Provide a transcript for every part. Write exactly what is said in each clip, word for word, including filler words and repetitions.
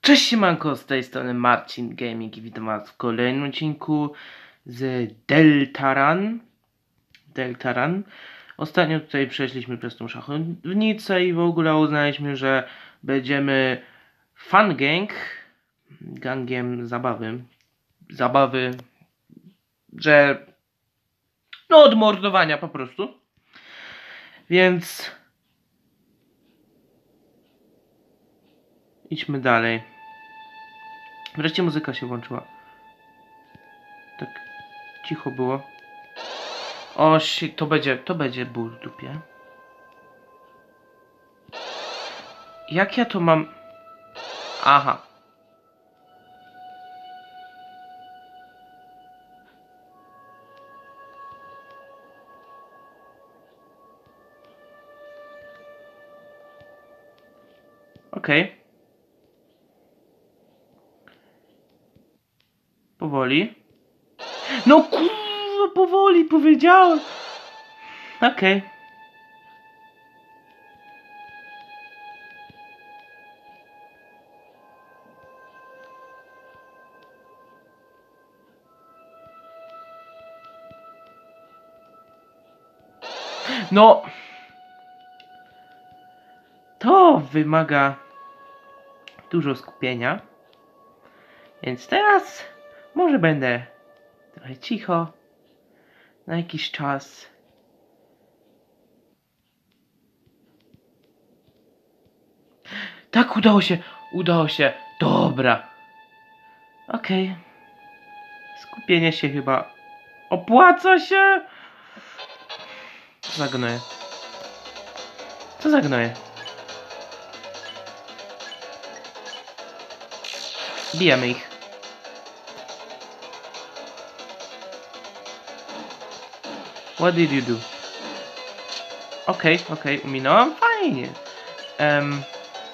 Cześć siemanko, z tej strony Marcin Gaming i witam was w kolejnym odcinku z Deltaran. Deltaran. Ostatnio tutaj przeszliśmy przez tą szachownicę i w ogóle uznaliśmy, że będziemy fun gang, gangiem zabawy, zabawy, że no od mordowania po prostu. Więc idźmy dalej. Wreszcie muzyka się włączyła. Tak cicho było. O, shit, to będzie, to będzie ból w dupie. Jak ja to mam... Aha. Okej. Okay. Powoli. No kurwa, powoli powiedziałem. Okej. Okay. No. To wymaga dużo skupienia. Więc teraz może będę trochę cicho. Na jakiś czas. Tak, udało się. Udało się. Dobra. Okej. Okay. Skupienie się chyba opłaca się. Co za gnoje? Co za gnoje? Bijemy ich. What did you do? Okej, okay, okej, okay, uminąłem. Fajnie. Um,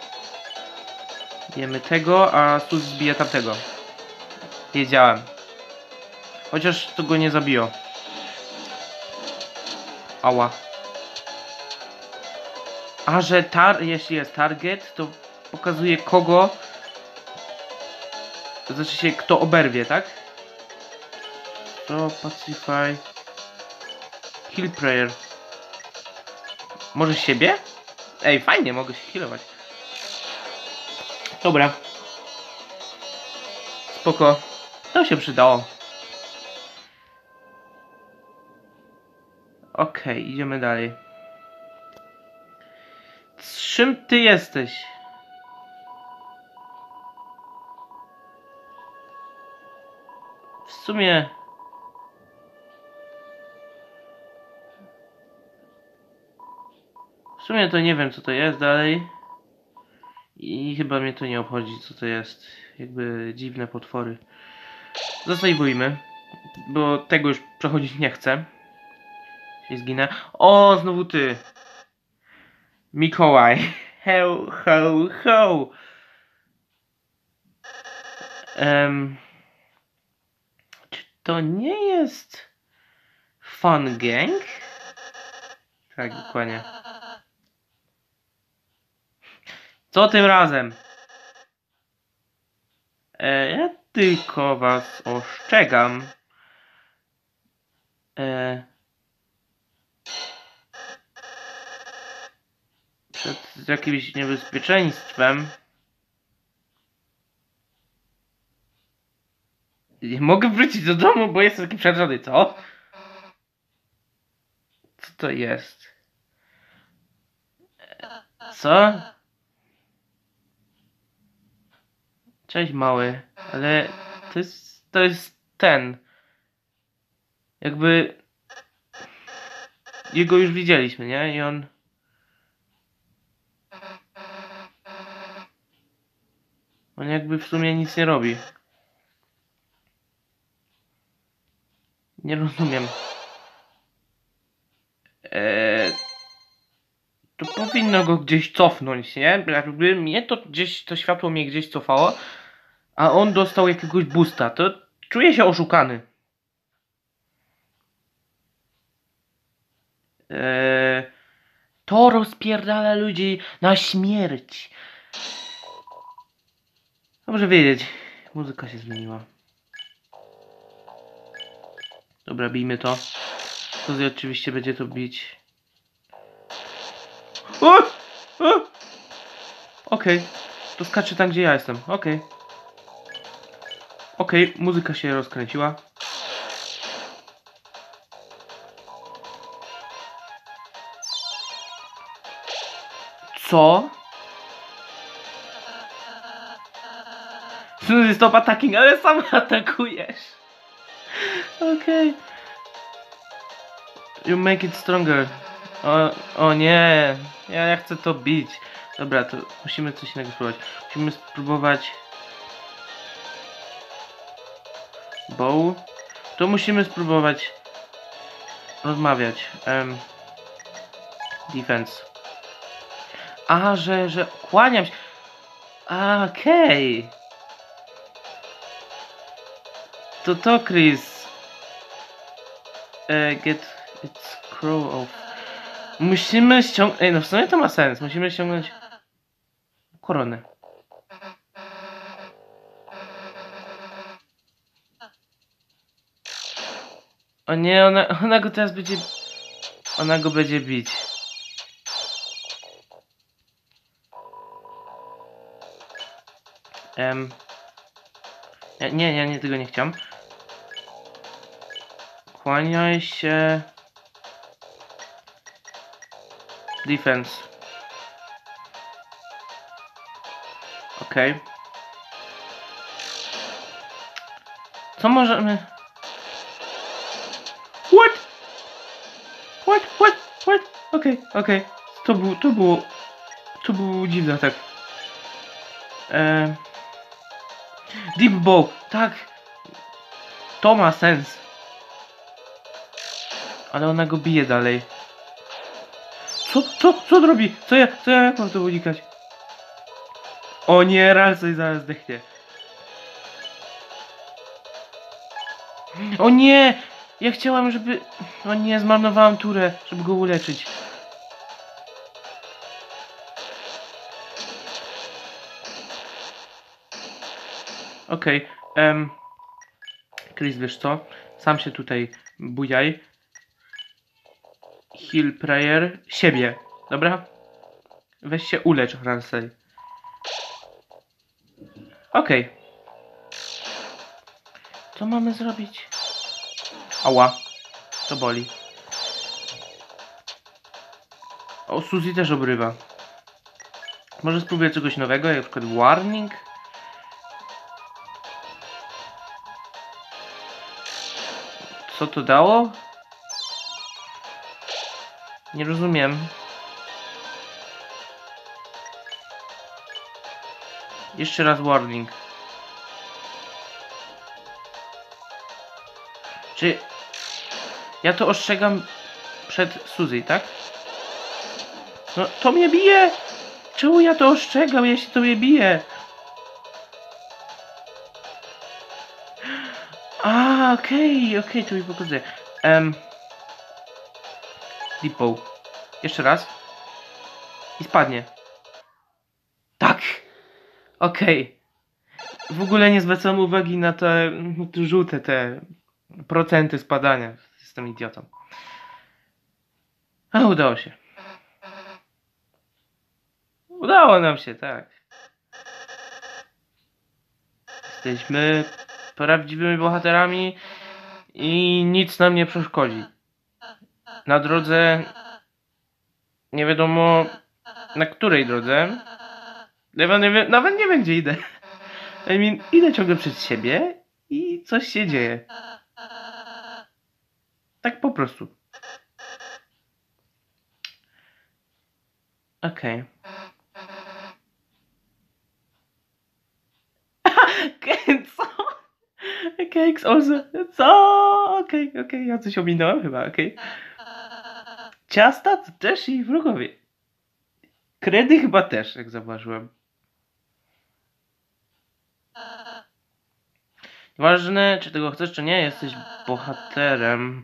bijemy tego, a tu zbije tamtego. Wiedziałem. Chociaż to go nie zabiło. Ała. A że tar, jeśli jest target, to pokazuje kogo. To znaczy się kto oberwie, tak? To pacify. Heal prayer. Może siebie? Ej, fajnie, mogę się healować. Dobra. Spoko. To się przydało. Okej, okay, idziemy dalej. Z czym ty jesteś? W sumie... W sumie to nie wiem co to jest dalej. I chyba mnie to nie obchodzi co to jest. Jakby dziwne potwory. Zasejwujmy. Bo tego już przechodzić nie chcę. Się zginę. O, znowu ty. Mikołaj. Ho, ho, ho. Um, czy to nie jest fun gang? Tak, dokładnie. Co tym razem? E, ja tylko was ostrzegam. E, przed jakimś niebezpieczeństwem. Nie mogę wrócić do domu, bo jestem taki przerażony, co? Co to jest? Co? Cześć mały, ale to jest, to jest ten. Jakby jego już widzieliśmy, nie? I on... On jakby w sumie nic nie robi. Nie rozumiem. Eee, to powinno go gdzieś cofnąć, nie? Jakby mnie to gdzieś, to światło mnie gdzieś cofało, a on dostał jakiegoś boosta. To czuję się oszukany. Eee, to rozpierdala ludzi na śmierć. Dobrze wiedzieć. Muzyka się zmieniła. Dobra, bijmy to. Suzy oczywiście będzie to bić. O! O! Okej. Okay. To skacze tam, gdzie ja jestem. Okej. Okay. Okej, okay. Muzyka się rozkręciła. Co? Suzy, stop attacking, ale sam atakujesz. Okej. Okay. You make it stronger. O, o nie. Ja, ja chcę to bić. Dobra, to musimy coś innego spróbować. Musimy spróbować... Bow. To musimy spróbować... rozmawiać. Um, defense. Aha, że, że kłaniam się. Okej. Okay. To to, Chris. Uh, get its crow off. Musimy ściągnąć... Ej, no w sumie to ma sens. Musimy ściągnąć... koronę. O nie, ona, ona go teraz będzie... Ona go będzie bić. Um, nie, nie, ja nie, tego nie chciałem. Kłaniaj się. Defense. Okej. Okay. Co możemy... What? What? What? What? Okej, okay, okej. Okay. To był, to było... To był dziwny atak. Eee... Deep Bow, tak. To ma sens. Ale ona go bije dalej. Co, co, co to robi? Co ja, co ja, jak mam to unikać? O nie, Ralsei zaraz zdechnie. O nie! Ja chciałam, żeby... O nie, zmarnowałam turę, żeby go uleczyć. Okej, okay, um, Chris, wiesz co? Sam się tutaj bujaj. Heal prayer siebie, dobra? Weź się ulecz, Ralsei. Okej. Okay. Co mamy zrobić? Ała. To boli. O, Suzy też obrywa. Może spróbuję czegoś nowego, jak na przykład warning? Co to dało? Nie rozumiem. Jeszcze raz warning. Czy... Ja to ostrzegam przed Suzy, tak? No, to mnie bije! Czemu ja to ostrzegam, jeśli to mnie bije? A, okej, okay, okej, okay, to mi pokazuje. Um, Deepo. Jeszcze raz. I spadnie. Tak! Okej. Okay. W ogóle nie zwracam uwagi na te, te żółte, te procenty spadania. Jestem idiotą. A, udało się. Udało nam się, tak. Jesteśmy prawdziwymi bohaterami i nic nam nie przeszkodzi. Na drodze... Nie wiadomo na której drodze. Nawet nie wiem, nawet nie wiem gdzie idę. I mean, idę ciągle przed siebie i coś się dzieje. Tak po prostu. Okej. Okay. Co? Cakes also... Co? Okej, okay, okej, okay. Ja coś ominąłem chyba, okej. Okay. Ciasta to też i wrogowie. Kredy chyba też, jak zauważyłem. Ważne, czy tego chcesz, czy nie, jesteś bohaterem.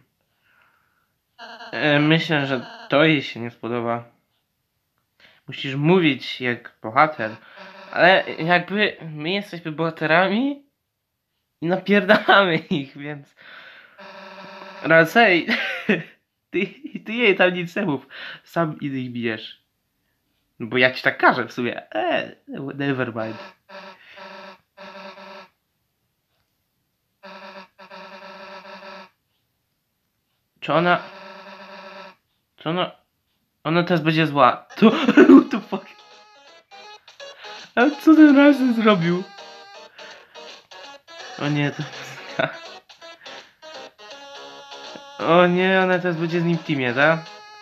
E, myślę, że to jej się nie spodoba. Musisz mówić jak bohater. Ale jakby my jesteśmy bohaterami i napierdalamy ich, więc... Rasej, ty, ty jej tam nic nie mów. Sam ich bijesz. No bo ja ci tak każę w sumie. Eee, never mind. Czy ona... Czy ona... Ona teraz będzie zła. To... What the fuck? A co ten Rasej zrobił? O nie, to... O nie, ona teraz będzie z nim w teamie, tak?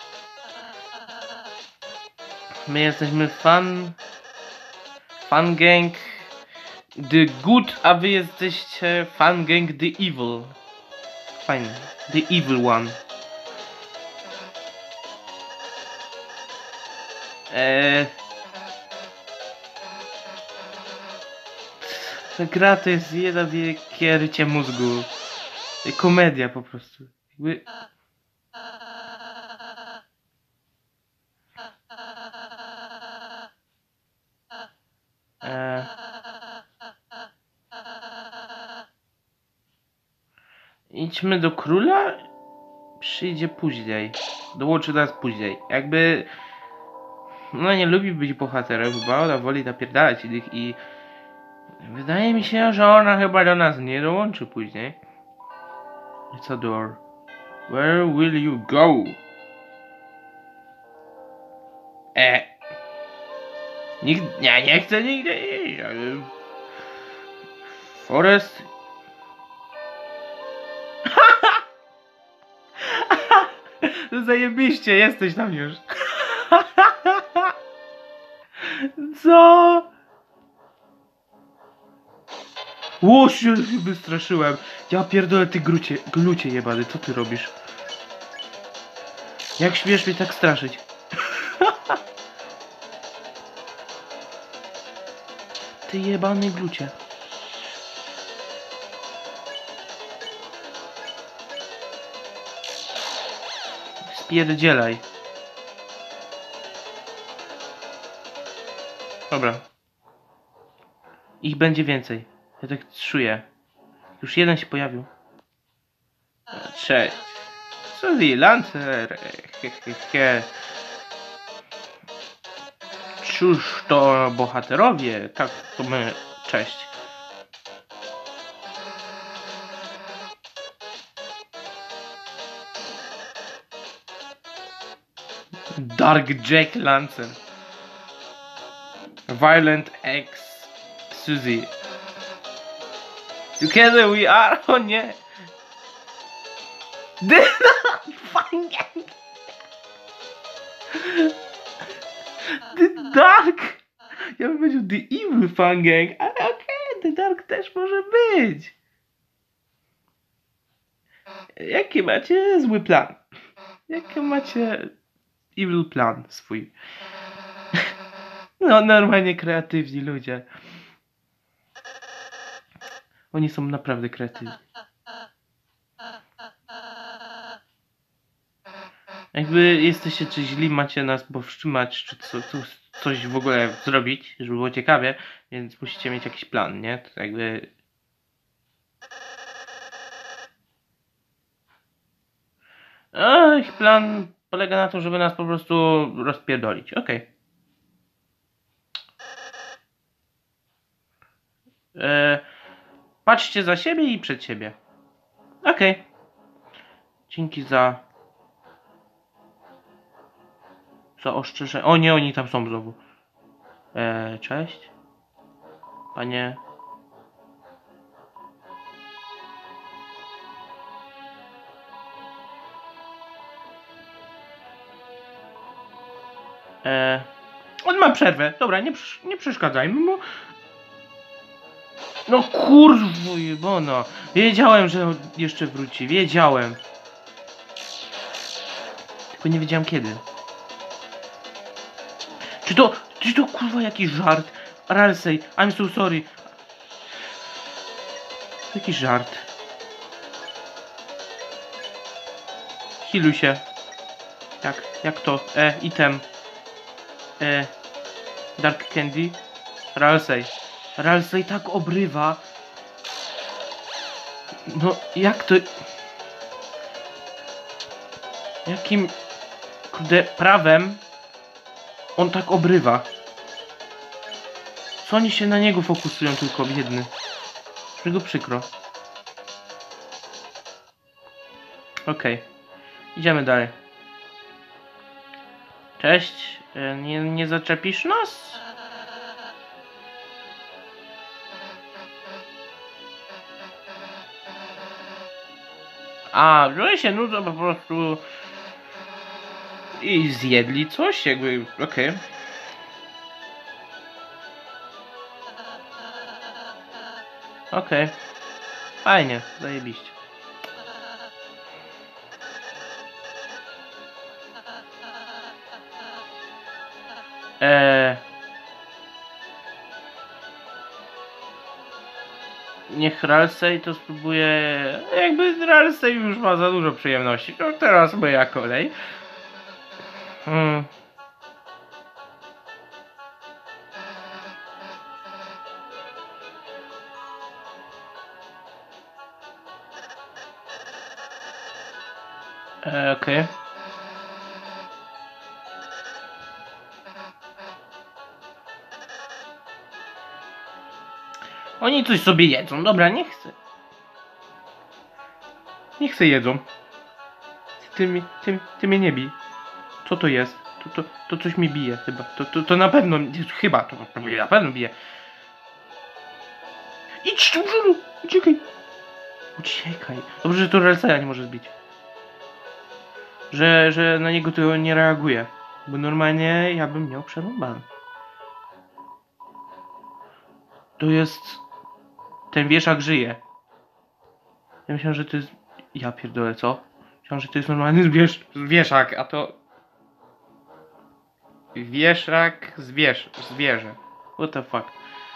My jesteśmy fan... Fan gang... The good, a wy jesteście fan gang the evil. Fajnie. The evil one. Eee... Ta gra to jest jedna wielkie rycie mózgu. Komedia po prostu. Jakby... Eee... Idźmy do króla? Przyjdzie później. Dołączy nas później. Jakby... No nie lubi być bohaterem, chyba ona woli napierdalać innych i... Wydaje mi się, że ona chyba do nas nie dołączy później. It's a door. Where will you go? E. Nikt, ja nie chcę nigdy iść. Forest. Zajebiście, jesteś tam już. Co? Ło, się wystraszyłem. Ja pierdolę, ty grucie, glucie jebany, co ty robisz? Jak śmiesz mnie tak straszyć? Ty jebany glucie. Spierdzielaj. Dobra. Ich będzie więcej. Ja tak czuję. Już jeden się pojawił. Cześć. Suzy Lancer. Hehehe. Cóż to bohaterowie. Tak, to my. Cześć. Dark Jack Lancer. Violent X Suzy. Together we are. O nie. The Fan Gang. The Dark. Ja bym powiedział The Evil Fan Gang, ale okej, okay, The Dark też może być. Jaki macie zły plan? Jaki macie evil plan swój? No, normalnie kreatywni ludzie. Oni są naprawdę kreatywni. Jakby jesteście czy źli, macie nas powstrzymać, czy co, co, coś w ogóle zrobić, żeby było ciekawie, więc musicie mieć jakiś plan, nie? To jakby... A ich plan polega na tym, żeby nas po prostu rozpierdolić. Okej. Okay. Eee, patrzcie za siebie i przed siebie. Okej. Okay. Dzięki za... Za ostrzeżenie. O nie, oni tam są znowu. Eee, cześć. Panie... Eee, on ma przerwę. Dobra, nie, nie przeszkadzajmy mu. No kurwo jebana. Wiedziałem, że on jeszcze wróci. Wiedziałem. Tylko nie wiedziałem kiedy. Czy to... Czy to kurwa jakiś żart? Ralsei, I'm so sorry. Jaki żart. Healuj się. Jak? Jak to? E, item. E, Dark Candy. Ralsei. Ralsei tak obrywa. No, jak to... Jakim... Kurde, prawem... On tak obrywa. Co oni się na niego fokusują tylko, biedny. Już mi go przykro. Okej. Okay. Idziemy dalej. Cześć. Nie, nie zaczepisz nas? A, że się nudzą po prostu. I zjedli coś, jakby, okej. Okay. Okej. Okay. Fajnie, zajebiście. Eee... Niech Ralsei to spróbuje. Jakby Ralsei już ma za dużo przyjemności. To teraz moja kolej. Hmm. Eee, okej. Okay. Oni coś sobie jedzą. Dobra, nie chcę. Nie chcę jedzą. Ty, ty, ty, ty mnie nie bij. Co to jest? To, to, to coś mi bije chyba. To, to, to na pewno. Chyba. To, to na pewno bije. Idź tu, żulu! Uciekaj! Uciekaj. Dobrze, że to Ralseia nie może zbić. Że, że na niego to nie reaguje. Bo normalnie ja bym miał przerąbane. To jest... Ten wieszak żyje. Ja myślałem, że to jest... Ja pierdolę, co? Myślałem, że to jest normalny zwierz... wieszak, a to... Wieszak zwierz... zwierzę. What the fuck?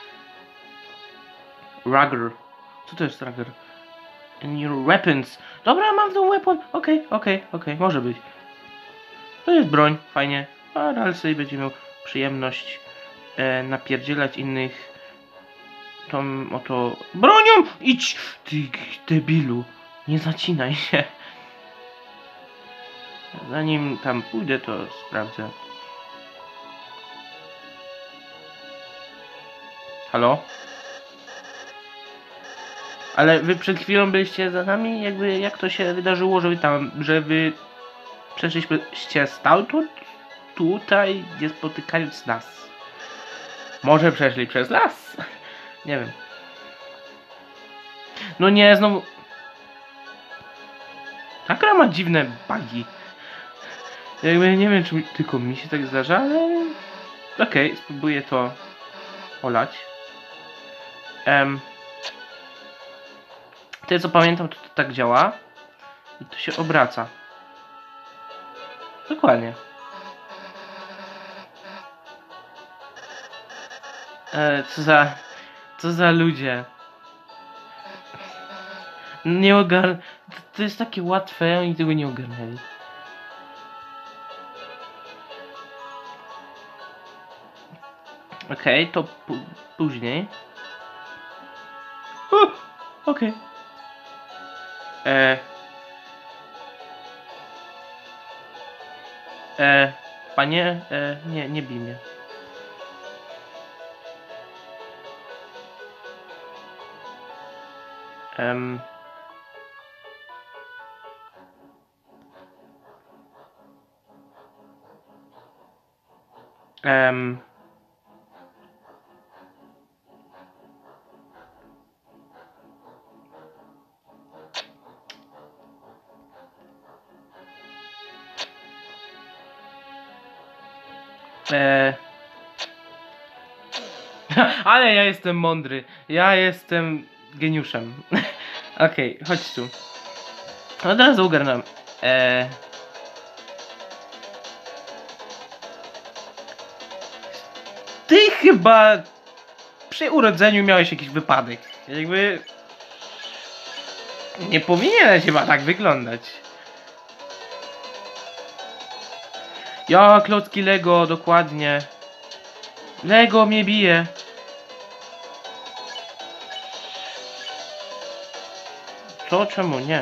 Rugger. Co to jest Rugger? And your weapons. Dobra, mam tą weapon. Okej, okay, okej, okay, okej, okay. Może być. To jest broń, fajnie. A Ralsei będzie miał przyjemność e, napierdzielać innych tą oto bronią. Idź, ty debilu. Nie zacinaj się. Zanim tam pójdę, to sprawdzę. Halo? Ale wy przed chwilą byliście za nami? Jakby jak to się wydarzyło, że wy tam, że wy przeszliście stamtąd tutaj, nie spotykając nas? Może przeszli przez las? Nie wiem. No nie, znowu... Ta gra ma dziwne bugi. Jakby nie wiem, czy tylko mi się tak zdarza, ale... Okej, okay, spróbuję to olać. Um... Tyle co pamiętam, to, to tak działa. I to się obraca. Dokładnie. E, co za... Co za ludzie. Nie ogar... To, to jest takie łatwe, oni tego nie ogarnęli. Okej, okay, to później. Okej. Okay. E... E... Panie, e... nie, nie bij mnie. Um... Um... Eee... Ale ja jestem mądry. Ja jestem geniuszem. Okej, okay, chodź tu. Od razu ogarnąłem. Eee... Ty chyba przy urodzeniu miałeś jakiś wypadek. Jakby... Nie powinieneś chyba tak wyglądać. Ja, klocki Lego, dokładnie. Lego mnie bije. Co? Czemu nie?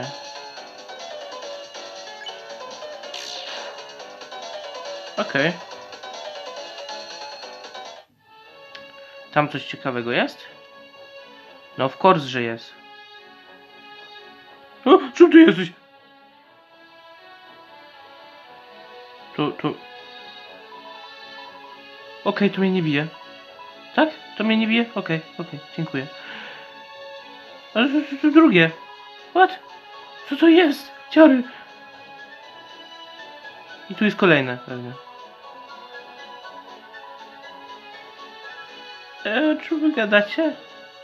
Okej. Okay. Tam coś ciekawego jest? No of course, że jest. O, czym ty jesteś? To, to... Okej, okay, to mnie nie bije. Tak? To mnie nie bije? Okej, okay, okej, okay, dziękuję. Ale to, to, to drugie. What? Co to jest? Ciary. I tu jest kolejne pewnie. Eee, czy wy gadacie?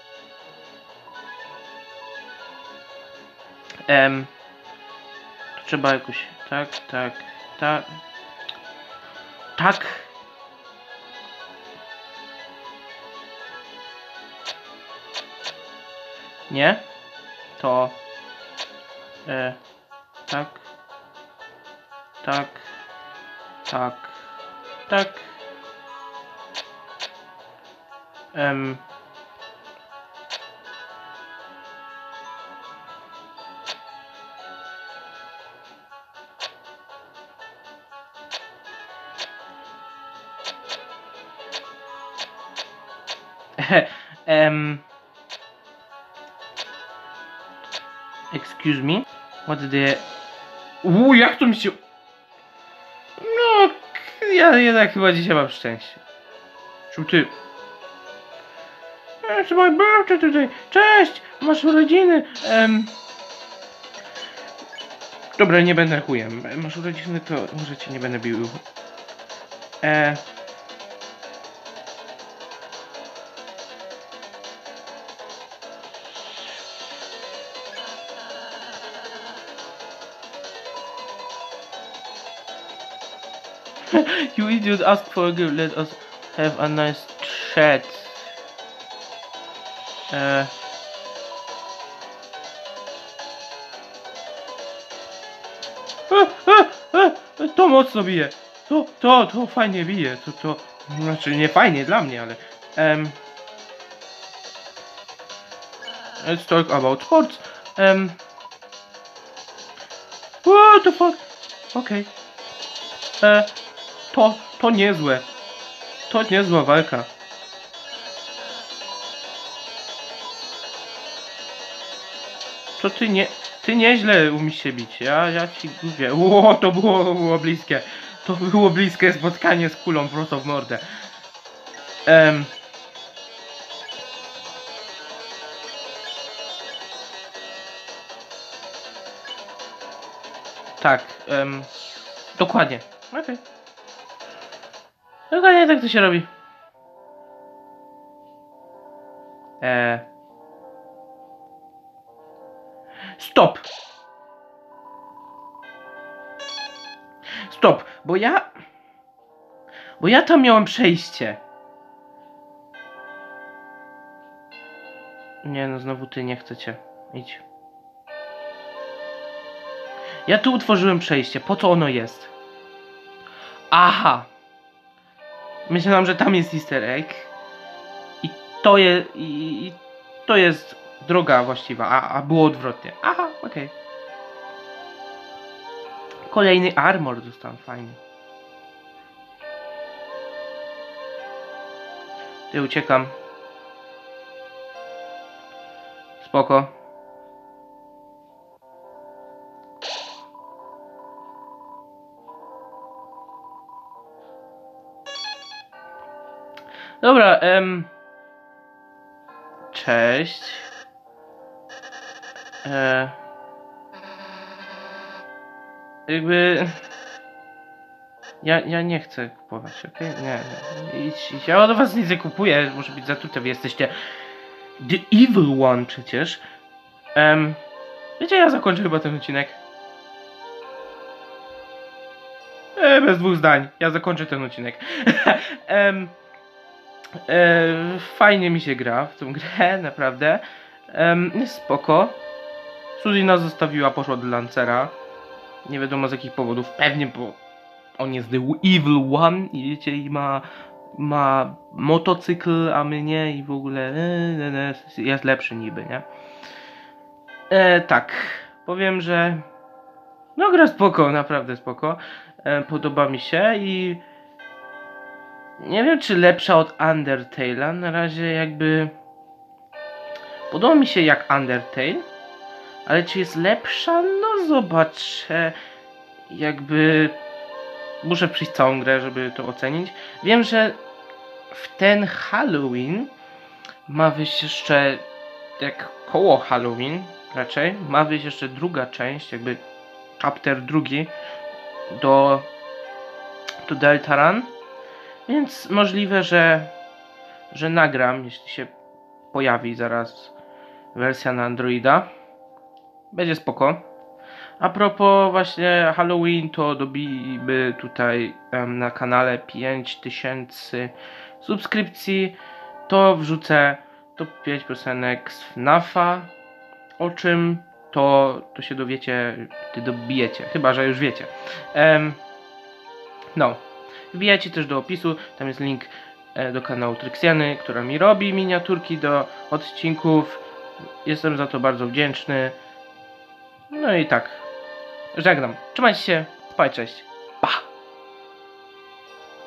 Em, to trzeba jakoś... Tak, tak, tak... Tak! Nie? To... E, tak... Tak... Tak... Tak... Em... um, excuse me? What the... Uuu, jak to mi się... No, ja jednak chyba dzisiaj mam szczęście. Czemu ty... It's my birthday today. Cześć! Masz urodziny. Um... Dobra, nie będę chujem. Masz urodziny, to może cię nie będę bił. E... You idiot, ask for a gift, let us have a nice chat. Uh, a, a, a, to mocno bije. To, to, to fajnie bije. To, to, znaczy nie fajnie dla mnie, ale... Um, let's talk about sports. Um, what the fuck? Okej. Okay. E, to, to niezłe. To niezła walka. To ty nie... Ty nieźle umiesz się bić. Ja, ja ci mówię. Ło, to było, było bliskie. To było bliskie spotkanie z kulą prosto w mordę. Um, tak. Um, dokładnie. Okej. Okay. Dokładnie tak to się robi. Eee. Stop! Stop, bo ja... Bo ja tam miałem przejście. Nie no, znowu ty, nie chcę cię. Idź. Ja tu utworzyłem przejście. Po co ono jest? Aha! Myślałem, że tam jest easter egg. I to jest... I, i to jest droga właściwa, a, a było odwrotnie. Aha, okej. Okay. Kolejny armor dostałem, fajnie. Ty, uciekam. Spoko. Dobra, em... Cześć. E... Jakby... Ja, ja nie chcę kupować, okej? Okay? Nie, nie. Idź, idź. Ja do was nic nie kupuję, może być zatute, wy jesteście... The Evil One przecież. Um, wiecie, ja zakończę chyba ten odcinek. E, bez dwóch zdań. Ja zakończę ten odcinek. um, e, fajnie mi się gra w tą grę, naprawdę. Um, jest spoko. Suzy nas zostawiła, poszła do Lancera. Nie wiadomo z jakich powodów. Pewnie, bo on jest The Evil One i wiecie, i ma... ma motocykl, a my nie i w ogóle jest lepszy niby, nie? E, tak, powiem, że no gra spoko, naprawdę spoko. E, podoba mi się i nie wiem, czy lepsza od Undertale'a. Na razie jakby podoba mi się jak Undertale, ale czy jest lepsza? No zobaczę. Jakby muszę przyjść całą grę, żeby to ocenić. Wiem, że w ten Halloween ma wyjść jeszcze, jak koło Halloween raczej, ma wyjść jeszcze druga część, jakby chapter drugi do, do Deltaran, więc możliwe, że, że nagram, jeśli się pojawi zaraz wersja na Androida. Będzie spoko. A propos właśnie Halloween, to dobijmy tutaj um, na kanale pięć tysięcy subskrypcji, to wrzucę top pięć piosenek z FNAFa, o czym to, to się dowiecie, gdy dobijecie, chyba że już wiecie. Um, no, wbijajcie też do opisu, tam jest link e, do kanału Tryxiany, która mi robi miniaturki do odcinków, jestem za to bardzo wdzięczny. No i tak, żegnam, trzymajcie się, spaj, cześć.